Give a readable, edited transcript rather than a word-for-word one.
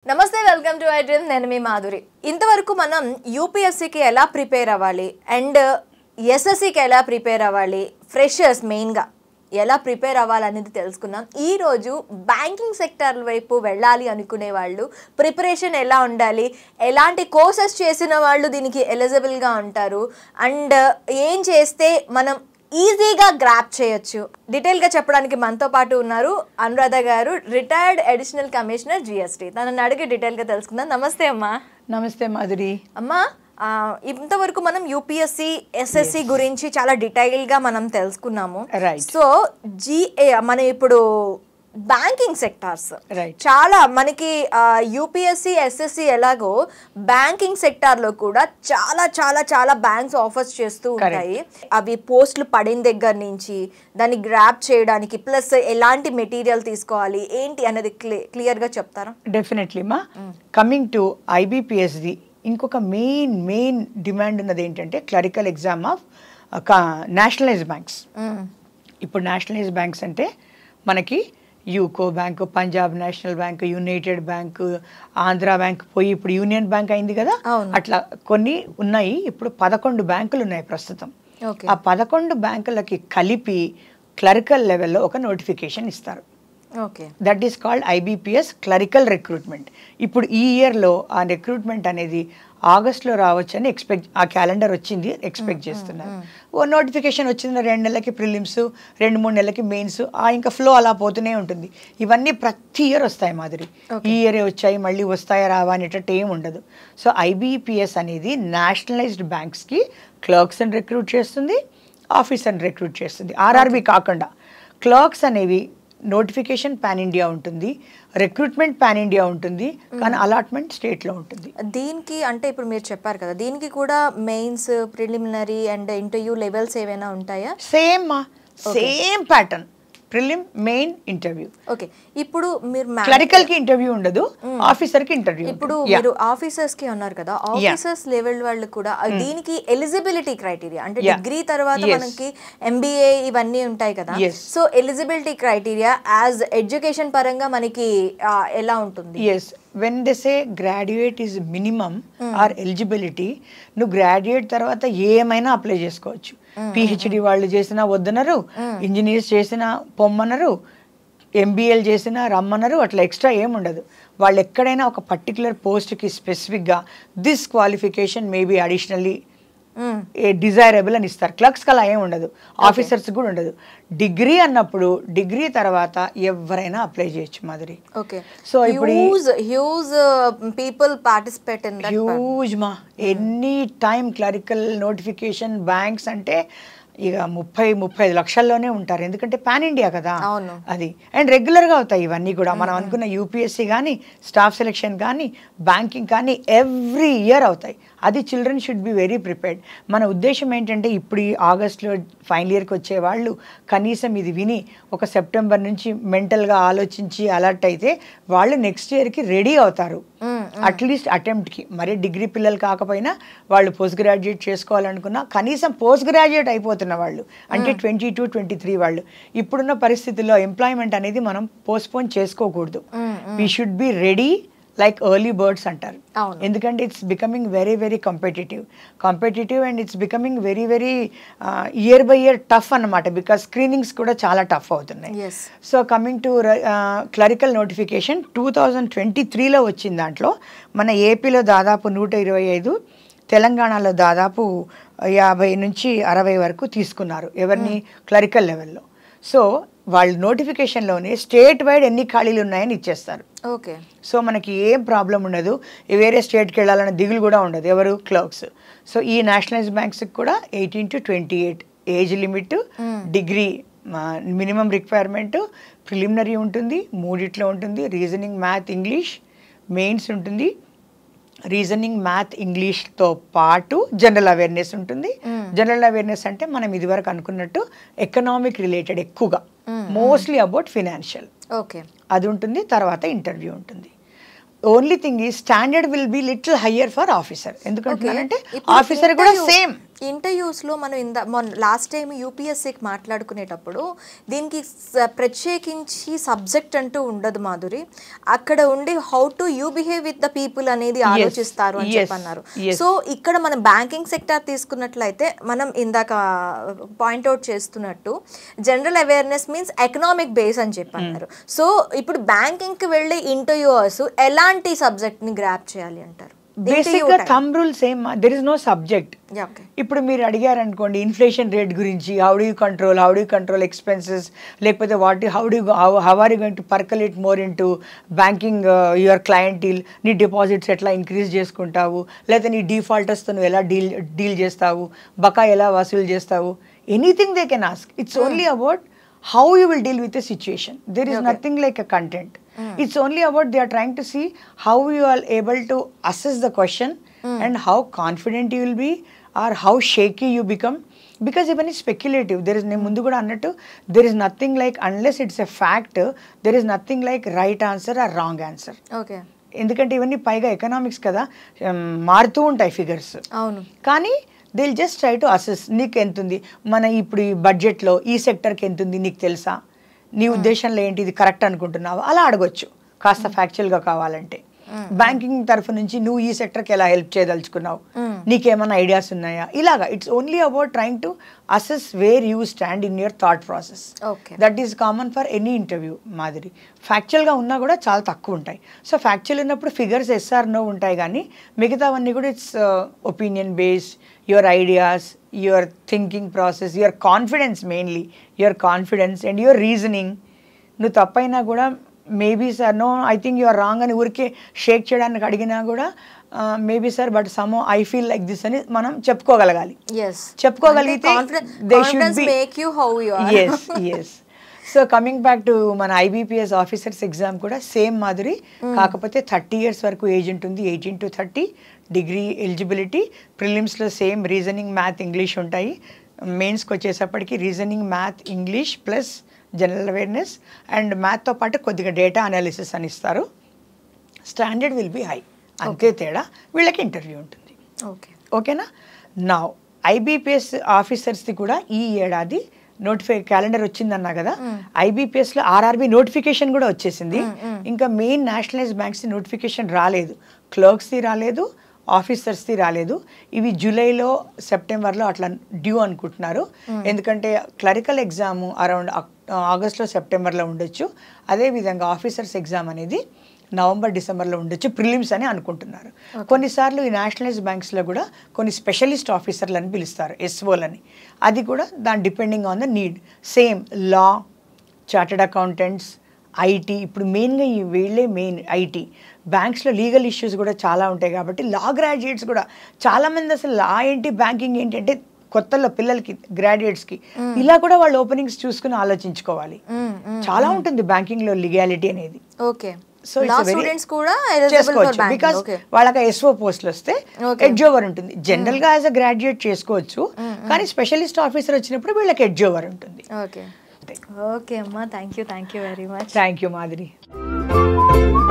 నమస్తే welcome to I dream నేను మీ మాధురి. ఇంతవరకు మనం యూపీఎస్సీకి ఎలా ప్రిపేర్ అవ్వాలి అండ్ ఎస్ఎస్సికి ఎలా ప్రిపేర్ అవ్వాలి, ఫ్రెషర్స్ మెయిన్గా ఎలా ప్రిపేర్ అవ్వాలనేది తెలుసుకున్నాం. ఈరోజు బ్యాంకింగ్ సెక్టర్ వైపు వెళ్ళాలి అనుకునే వాళ్ళు ప్రిపరేషన్ ఎలా ఉండాలి, ఎలాంటి కోర్సెస్ చేసిన వాళ్ళు దీనికి ఎలిజిబుల్గా ఉంటారు అండ్ ఏం చేస్తే మనం ఈజీగా గ్రాప్ చేయొచ్చు, డీటెయిల్గా చెప్పడానికి మనతో పాటు ఉన్నారు అనురాధ గారు, రిటైర్డ్ అడిషనల్ కమిషనర్ జిఎస్టీ. తనని అడిగి డీటెయిల్గా తెలుసుకుందాం. నమస్తే అమ్మా. నమస్తే మాధురి. అమ్మా, ఇంతవరకు మనం యూపీఎస్సీ ఎస్ఎస్సి గురించి చాలా డీటెయిల్గా మనం తెలుసుకున్నాము. సో మనం ఇప్పుడు బ్యాంకింగ్ సెక్టార్స్ చాలా మనకి యూపీఎస్సీ ఎస్ఎస్సి ఎలాగో బ్యాంకింగ్ సెక్టార్లో కూడా చాలా చాలా చాలా బ్యాంక్స్ ఆఫర్స్ చేస్తూ ఉంటాయి. అవి పోస్టులు పడిన దగ్గర నుంచి దాన్ని గ్రాప్ చేయడానికి ప్లస్ ఎలాంటి మెటీరియల్ తీసుకోవాలి ఏంటి అనేది క్లియర్గా చెప్తారా? డెఫినెట్లీ మా. కమింగ్ టు ఐబీపీఎస్ది ఇంకొక మెయిన్ డిమాండ్ ఉన్నది ఏంటంటే clerical exam of nationalized banks. ఇప్పుడు నేషనలైజ్డ్ బ్యాంక్స్ అంటే మనకి UCO bank, Punjab national bank, united bank, Andhra bank పోయి ఇప్పుడు యూనియన్ బ్యాంక్ అయింది కదా, అట్లా కొన్ని ఉన్నాయి. ఇప్పుడు 11 బ్యాంకులు ఉన్నాయి ప్రస్తుతం. ఆ 11 బ్యాంకులకి కలిపి క్లరికల్ లెవెల్లో ఒక నోటిఫికేషన్ ఇస్తారు. That is called IBPS clerical recruitment. ఇప్పుడు ఈ ఇయర్లో ఆ రిక్రూట్మెంట్ అనేది ఆగస్ట్లో రావచ్చని ఆ క్యాలెండర్ వచ్చింది, ఎక్స్పెక్ట్ చేస్తున్నారు. ఓ నోటిఫికేషన్ వచ్చింది, 2 నెలలకి ప్రిలిమ్స్, 2-3 నెలలకి మెయిన్స్, ఇంకా ఫ్లో అలా పోతూనే ఉంటుంది. ఇవన్నీ ప్రతి ఇయర్ వస్తాయి మాదిరి. ఈ ఇయరే వచ్చాయి మళ్ళీ వస్తాయా రావా అనేటట్టు ఏం ఉండదు. సో ఐబీపీఎస్ అనేది నేషనలైజ్డ్ బ్యాంక్స్కి క్లర్క్స్ని రిక్రూట్ చేస్తుంది, ఆఫీసర్ని రిక్రూట్ చేస్తుంది. ఆర్ఆర్బీ కాకుండా క్లర్క్స్ అనేవి నోటిఫికేషన్ పాన్ ఇండియా ఉంటుంది, రిక్రూట్మెంట్ పాన్ ఇండియా ఉంటుంది, కానీ అలాట్మెంట్ స్టేట్లో ఉంటుంది. దీనికి అంటే ఇప్పుడు మీరు చెప్పారు కదా, దీనికి కూడా mains, preliminary and interview levels ఏమైనా ఉంటాయా? Same pattern, prelim, main, interview. Okay. ఇప్పుడు మీరు క్లరికల్ కి ఇంటర్వ్యూ ఉండదు, ఆఫీసర్ కి ఇంటర్వ్యూ. ఇప్పుడు మీరు ఆఫీసర్స్ కి అన్నారు కదా, ఆఫీసర్స్ లెవెల్ వాళ్ళు కూడా దీనికి ఎలిజిబిలిటీ క్రైటీరియా అంటే డిగ్రీ తర్వాత మనకి ఎంబీఏ ఇవన్నీ ఉంటాయి కదా, so eligibility criteria as education పరంగా మనకి ఎలా ఉంటుంది? when they say graduate is minimum or eligibility, నువ్వు గ్రాడ్యుయేట్ తర్వాత ఏమైనా అప్లై చేసుకోవచ్చు. పిహెచ్డి వాళ్ళు చేసినా వద్దనరు, ఇంజనీర్స్ చేసినా పొమ్మనరు, ఎంబీఏలు చేసినా రమ్మనరు, అట్లా ఎక్స్ట్రా ఏముండదు. వాళ్ళు ఎక్కడైనా ఒక పర్టికులర్ పోస్ట్కి స్పెసిఫిక్గా this qualification maybe additionally desirable అని ఇస్తారు. క్లర్క్స్కి అలా ఏమి ఉండదు, ఆఫీసర్స్ కూడా ఉండదు. డిగ్రీ అన్నప్పుడు డిగ్రీ తర్వాత ఎవరైనా అప్లై చేయొచ్చు మాదిరి. సో ఇప్పుడు huge people participate in that. Huge మా, any time clerical notification banks అంటే ఇక 30-35 లక్షల్లోనే ఉంటారు. ఎందుకంటే పాన్ ఇండియా కదా అది, అండ్ రెగ్యులర్గా అవుతాయి ఇవన్నీ కూడా. మనం అనుకున్న యూపీఎస్సీ కానీ, స్టాఫ్ సెలెక్షన్ కానీ, బ్యాంకింగ్ కానీ ఎవ్రీ ఇయర్ అవుతాయి. అది children should be very prepared. మన ఉద్దేశం ఏంటంటే ఇప్పుడు ఈ ఆగస్ట్లో ఫైనల్ ఇయర్కి వచ్చే వాళ్ళు కనీసం ఇది విని ఒక సెప్టెంబర్ నుంచి మెంటల్గా ఆలోచించి అలర్ట్ అయితే వాళ్ళు నెక్స్ట్ ఇయర్కి రెడీ అవుతారు. అట్లీస్ట్ అటెంప్ట్కి. మరి డిగ్రీ పిల్లలు కాకపోయినా వాళ్ళు పోస్ట్ గ్రాడ్యుయేట్ చేసుకోవాలనుకున్నా కనీసం పోస్ట్ గ్రాడ్యుయేట్ అయిపోతున్న వాళ్ళు అంటే 22-23 వాళ్ళు. ఇప్పుడున్న పరిస్థితుల్లో ఎంప్లాయ్మెంట్ అనేది మనం పోస్ట్పోన్ చేసుకోకూడదు. We should be ready like early birds అంటారు. ఎందుకంటే it's becoming very very competitive and it's becoming very very year by year tough అన్నమాట. బికాస్ స్క్రీనింగ్స్ కూడా చాలా టఫ్ అవుతున్నాయి. So coming to clerical notification 2023లో వచ్చింది. దాంట్లో మన ఏపీలో దాదాపు 125, తెలంగాణలో దాదాపు 50 నుంచి 60 వరకు తీసుకున్నారు ఎవరిని క్లరికల్ లెవెల్లో. సో వాళ్ళు నోటిఫికేషన్లోనే స్టేట్ వైడ్ ఎన్ని ఖాళీలు ఉన్నాయని ఇచ్చేస్తారు. సో మనకి ఏం ప్రాబ్లం ఉండదు, వేరే స్టేట్కి వెళ్ళాలన్న దిగులు కూడా ఉండదు ఎవరు క్లర్క్స్. సో ఈ నేషనలైజ్డ్ బ్యాంక్స్కి కూడా 18 to 28 age limit, degree minimum requirement, preliminary ఉంటుంది, 3 ఉంటుంది, రీజనింగ్, మ్యాథ్, ఇంగ్లీష్, మెయిన్స్ ఉంటుంది. రీజనింగ్, మ్యాథ్, ఇంగ్లీష్తో పాటు జనరల్ అవేర్నెస్ ఉంటుంది. జనరల్ అవేర్నెస్ అంటే మనం ఇదివరకు అనుకున్నట్టు ఎకనామిక్ రిలేటెడ్ ఎక్కువగా, మోస్ట్లీ అబౌట్ ఫినాన్షియల్, అది ఉంటుంది. తర్వాత ఇంటర్వ్యూ ఉంటుంది. ఓన్లీ థింగ్ ఈ standard will be little higher for officer. ఎందుకంటే ఆఫీసర్ కూడా సేమ్ ఇంటర్వ్యూస్లో మనం లాస్ట్ టైం యూపీఎస్సీకి మాట్లాడుకునేటప్పుడు దీనికి ప్రత్యేకించి సబ్జెక్ట్ అంటూ ఉండదు మాధురి, అక్కడ ఉండి how to you behave with the people అనేది ఆలోచిస్తారు అని చెప్పన్నారు. సో ఇక్కడ మనం బ్యాంకింగ్ సెక్టార్ తీసుకున్నట్లయితే మనం ఇందాక పాయింట్అవుట్ చేస్తున్నట్టు general awareness means economic base అని చెప్పన్నారు. సో ఇప్పుడు బ్యాంకింగ్కి వెళ్ళే ఇంటర్వ్యూవర్స్ ఎలాంటి సబ్జెక్ట్ని గ్రాప్ చేయాలి అంటారు? బేసిక్గా థంబ్ రూల్స్ ఏం, దెర్ ఇస్ నో సబ్జెక్ట్. ఇప్పుడు మీరు అడిగారు అనుకోండి ఇన్ఫ్లేషన్ రేట్ గురించి, హౌ డూ కంట్రోల్ ఎక్స్పెన్సెస్, లేకపోతే how are you going to percolate more in to banking your clientele, నీ డిపాజిట్స్ ఎట్లా ఇంక్రీజ్ చేసుకుంటావు, లేకపోతే నీ డిఫాల్టర్స్తో నువ్వు ఎలా డీల్ చేస్తావు, బకా ఎలా వసూలు చేస్తావు, anything they can ask. It's only about how you will deal with the situation. There is nothing like a content. It's only about they are trying to see how you are able to assess the question and how confident you will be or how shaky you become, because even is speculative. There is mundu kuda annattu, there is nothing like, unless it's a fact, there is nothing like right answer or wrong answer. Okay. ఎందుకంటే ఇవన్నీ పైగా economics కదా, మారుతూ ఉంటాయి figures. అవును. కానీ they will just try to assess నీకు ఎంత ఉంది, మన ఇప్పుడు ఈ బడ్జెట్లో ఈ సెక్టర్కి ఎంత ఉంది నీకు తెలుసా, నీ ఉద్దేశంలో ఏంటి, ఇది కరెక్ట్ అనుకుంటున్నావా, అలా అడగొచ్చు కాస్త ఫ్యాక్చువల్గా కావాలంటే. బ్యాంకింగ్ తరఫు నుంచి నువ్వు ఈ సెక్టర్కి ఎలా హెల్ప్ చేయదలుచుకున్నావు, నీకేమైనా ఐడియాస్ ఉన్నాయా, ఇలాగా. It's only about trying to assess where you stand in your thought process. That is common for any interview మాదిరి. ఫ్యాక్చువల్గా ఉన్నా కూడా చాలా తక్కువ ఉంటాయి. సో ఫ్యాక్చువల్ ఉన్నప్పుడు ఫిగర్స్ ఎస్ఆర్ నో ఉంటాయి, కానీ మిగతావన్నీ కూడా it's opinion based, your ideas, your thinking process, your confidence, mainly your confidence and your reasoning. నువ్వు తప్పైనా కూడా maybe sir no I think you are wrong అని ఊరికే షేక్ చేయడానికి అడిగినా కూడా maybe sir but some I feel like this అని మనం చెప్పుకోగలగాలి. చెప్పుకోగలిగితే they should be yes yes. So coming back to మన IBPS ఆఫీసర్స్ ఎగ్జామ్ కూడా సేమ్ మాదిరి, కాకపోతే 30 years వరకు ఏజ్ ఉంటుంది, 18 to 30 డిగ్రీ ఎలిజిబిలిటీ. ప్రిలిమ్స్లో సేమ్ రీజనింగ్, మ్యాథ్, ఇంగ్లీష్ ఉంటాయి. మెయిన్స్కి వచ్చేసప్పటికి reasoning, math, English plus general awareness and మ్యాథ్తో పాటు కొద్దిగా డేటా అనాలిసిస్ అని ఇస్తారు. స్టాండర్డ్ విల్ బి హై, అంతే తేడా. వీళ్ళకి ఇంటర్వ్యూ ఉంటుంది. ఓకేనా. నా IBPS ఆఫీసర్స్ది కూడా ఈ ఏడాది క్యాలెండర్ వచ్చిందన్నా కదా, IBPSలో RRB నోటిఫికేషన్ కూడా వచ్చేసింది. ఇంకా మెయిన్ నేషనలైజ్ బ్యాంక్స్ నోటిఫికేషన్ రాలేదు, క్లర్క్స్ది రాలేదు, ఆఫీసర్స్ది రాలేదు. ఇవి జూలైలో సెప్టెంబర్లో అట్లా డ్యూ అనుకుంటున్నారు. ఎందుకంటే క్లరికల్ ఎగ్జాము అరౌండ్ ఆగస్ట్లో సెప్టెంబర్లో ఉండొచ్చు. అదేవిధంగా ఆఫీసర్స్ ఎగ్జామ్ అనేది నవంబర్ డిసెంబర్లో ఉండొచ్చు, ప్రిలిమ్స్ అని అనుకుంటున్నారు. కొన్నిసార్లు ఈ నేషనలైజ్ బ్యాంక్స్లో కూడా కొన్ని స్పెషలిస్ట్ ఆఫీసర్లు అని పిలుస్తారు, SOలని. అది కూడా దాని depending on the need. Same law, chartered accountants, IT. ఇప్పుడు మెయిన్గా ఈ వీళ్ళే మెయిన్ IT. బ్యాంక్స్లో లీగల్ ఇష్యూస్ కూడా చాలా ఉంటాయి కాబట్టి లా గ్రాడ్యుయేట్స్ కూడా చాలామంది అసలు లా ఏంటి, బ్యాంకింగ్ ఏంటి అంటే కొత్తలో పిల్లలకి, గ్రాడ్యుయేట్స్కి ఇలా కూడా వాళ్ళు ఓపెనింగ్స్ చూసుకుని ఆలోచించుకోవాలి. చాలా ఉంటుంది బ్యాంకింగ్లో లీగాలిటీ అనేది. సో చేసుకోవచ్చు, బికాస్ వాళ్ళకి SO పోస్టులు వస్తే ఎడ్జ్ ఓవర్ ఉంటుంది. జనరల్ గా యాజ్ అ గ్రాడ్యుయేట్ చేసుకోవచ్చు, కానీ స్పెషలిస్ట్ ఆఫీసర్ వచ్చినప్పుడు వీళ్ళకి ఎడ్జ్ ఓవర్ ఉంటుంది. ఓకే అమ్మా, thank you very much. Thank you Madhuri.